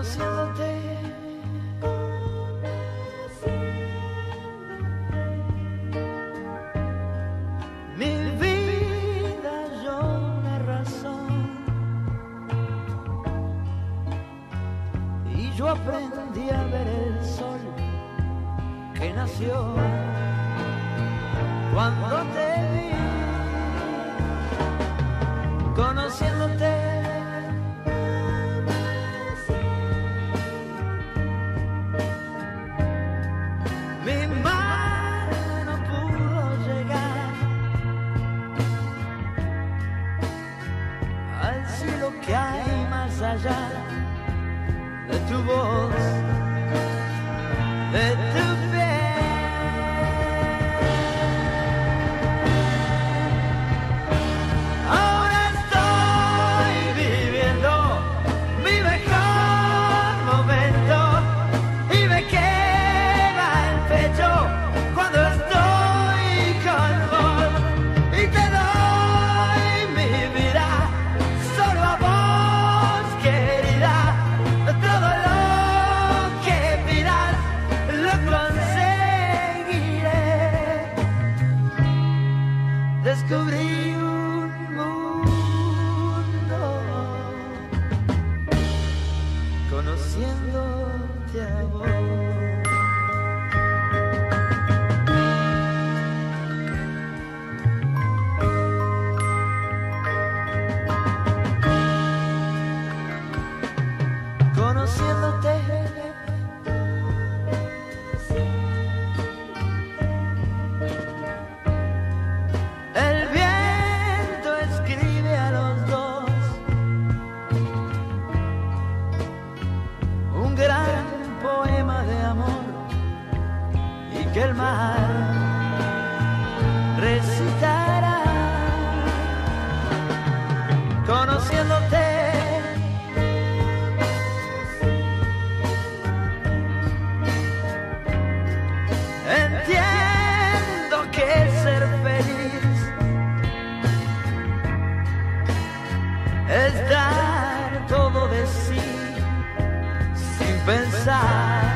conociéndote. Mi vida halló una razón y yo aprendí a ver el sol que nació cuando te vi, conociéndote. Mi mano no pudo llegar al cielo que hay más allá de tu voz, de tu piel. Ahora estoy viviendo mi mejor momento y me quema el pecho cuando estoy con vos y te doy mi vida solo a vos, querida. Todo lo que pidas lo conseguiré. Descubrí un mundo conociéndote a vos. Conociéndote. El viento escribe a los dos un gran poema de amor y que el mar recitará. Conociéndote. Entiendo que ser feliz es dar todo de sí sin pensar.